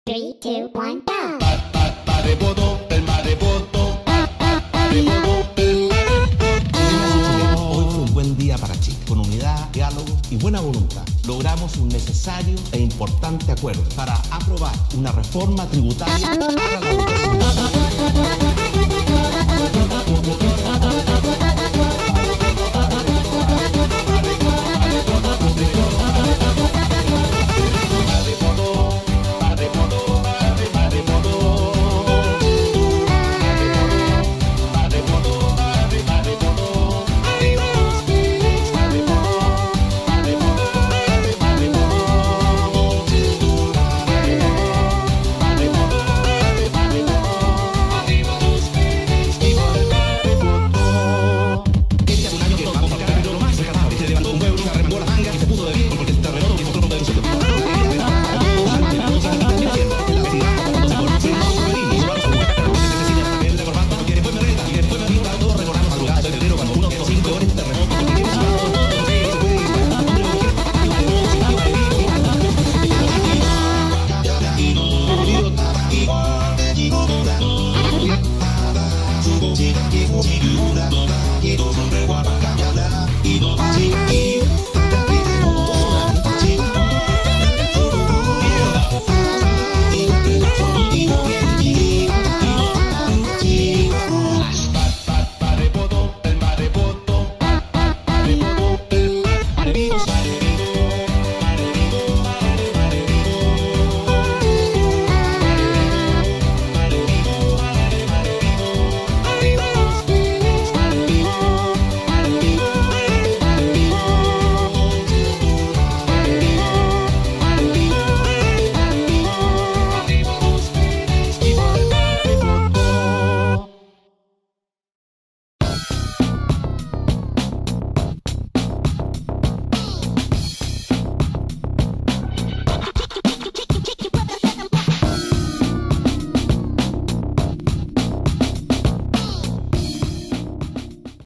3, 2, 1, go! Maremoto, el maremoto, maremoto. Hoy fue un buen día para Chile. Con unidad, diálogo y buena voluntad logramos un necesario e importante acuerdo para aprobar una reforma tributaria para la educación.